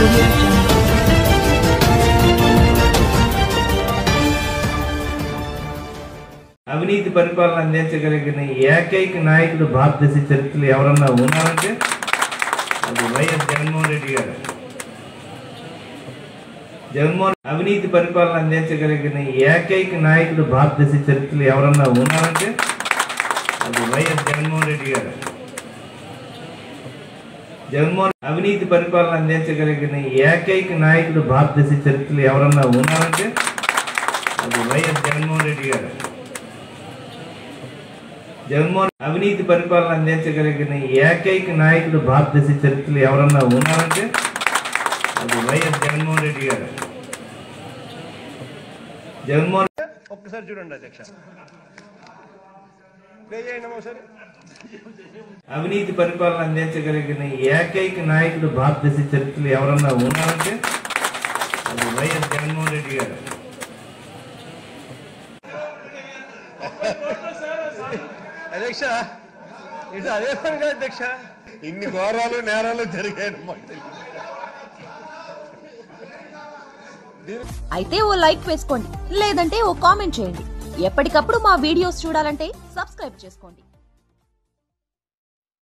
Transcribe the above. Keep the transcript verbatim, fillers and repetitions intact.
audio jungle. అవినీతి పరిపాలన అందించగలిగిన ఏకైక నాయకుడు భారతదేశ చరిత్రలో ఎవరన్నా ఉన్నారంటే అది వైఎస్ జగన్మోహన్ రెడ్డి గారు. జగన్మోహన్ అవినీతి పరిపాలన అందించగలిగిన ఏకైక నాయకుడు భారతదేశ చరిత్రలో ఎవరన్నా ఉన్నారంటే అది వైఎస్ జగన్మోహన్ రెడ్డి గారు. జగన్మోహన్ అవినీతి పరిపాలన అందించగలిగిన ఏకైక నాయకుడు భారతదేశ చరిత్రలో ఎవరన్నా ఉన్నారంటే అది వైఎస్ జగన్మోహన్ రెడ్డి గారు. జగన్మోహన్ అవినీతి పరిపాలన అందించగలిగిన ఏకైక నాయకుడు భారతదేశ చరిత్రలో ఎవరన్నా ఉన్నారంటే అది వైఎస్ జగన్మోహన్ రెడ్డి గారు. జగన్మోహన్ ఒక్కసారి చూడండి అధ్యక్ష, ప్లే చేయండి ఒకసారి. అవినీతి పరిపాలన అందించగలిగిన ఏకైక నాయకుడు భారతదేశ చరిత్రలో ఎవరన్నా ఉన్నారంటే అది వైఎస్ జగన్మోహన్ రెడ్డి గారు. అధ్యక్ష ఇది అదే పనిగా అధ్యక్ష, ఇన్ని ఘోరాలు నేరాలు జరిగాయి. అయితే ఓ లైక్ వేసుకోండి, లేదంటే ఓ కామెంట్ చేయండి. ఎప్పటికప్పుడు మా వీడియోస్ చూడాలంటే సబ్స్క్రైబ్ చేసుకోండి.